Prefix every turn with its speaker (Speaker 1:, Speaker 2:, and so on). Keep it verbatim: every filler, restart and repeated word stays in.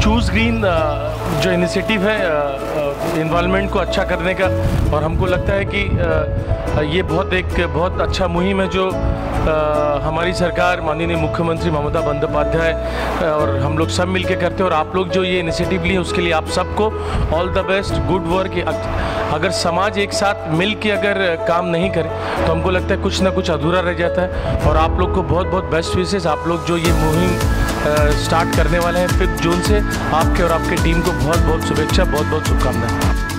Speaker 1: Choose green जो initiative है environment को अच्छा करने का, और हमको लगता है कि ये बहुत एक बहुत अच्छा मुहिम है जो हमारी सरकार माननीय मुख्यमंत्री ममता बंदोपाध्याय और हम लोग सब मिलके करते हैं। और आप लोग जो ये इनिशिएटिव लिए उसके लिए आप सबको all the best, good work. अगर समाज एक साथ मिल के अगर काम नहीं करे तो हमको लगता है कुछ ना कुछ अधूरा रह जाता है। और आप लोग को बहुत बहुत बेस्ट विशेस। आप लोग जो ये मुहिम स्टार्ट करने वाले हैं फिफ्थ जून से, आपके और आपके टीम को बहुत बहुत शुभेच्छा, बहुत बहुत शुभकामनाएं।